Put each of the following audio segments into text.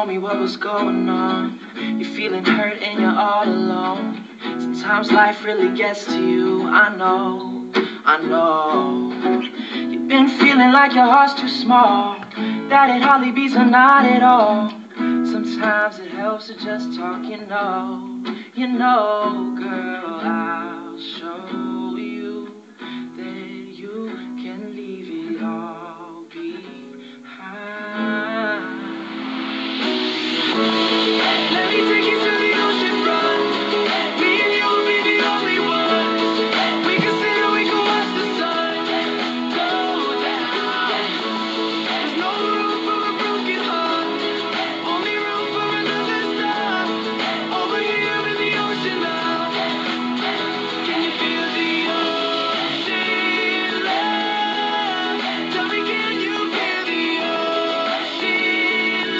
me what was going on. You're feeling hurt and you're all alone. Sometimes life really gets to you, I know, I know. You've been feeling like your heart's too small, that it hardly beats a knot at all. Sometimes it helps to just talk, you know, girl, I'll show you that you can leave it all behind. Let me take you to the ocean front. Me and you will be the only ones. We can sit and we can watch the sun go down. There's no room for a broken heart, only room for another star. Over here in the ocean now. Can you feel the ocean love? Tell me, can you feel the ocean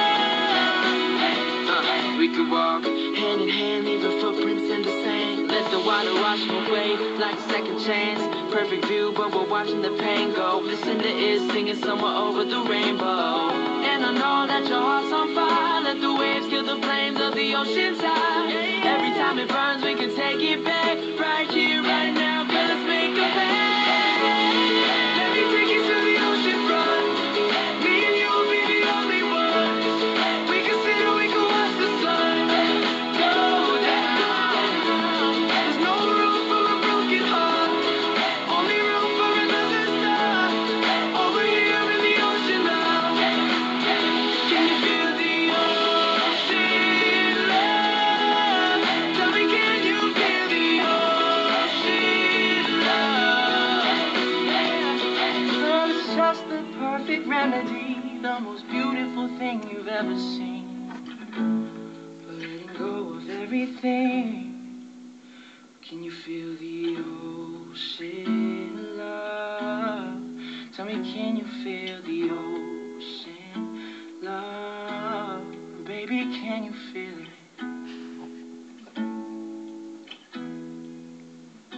love? We could walk hand in hand, leaving footprints in the sand. Let the water wash away like a second chance. Perfect view, but we're watching the pain go. Listen to it singing somewhere over the rainbow. And I know that your heart's on fire. Let the waves kill the flames of the ocean tide. Every time it burns, we can take it back. Right here, right now, girl, let's make a pact. Let me take you to the ocean front. Me and you will be the only ones. We can sit and we can watch the sun go down. There's no room for a broken heart, only room for another star. Over here in the ocean now. Can you feel the ocean love? Tell me, can you feel the ocean love? Girl, it's just the perfect remedy, the most beautiful thing you've ever seen. For letting go of everything. Can you feel the ocean love? Tell me, can you feel the ocean?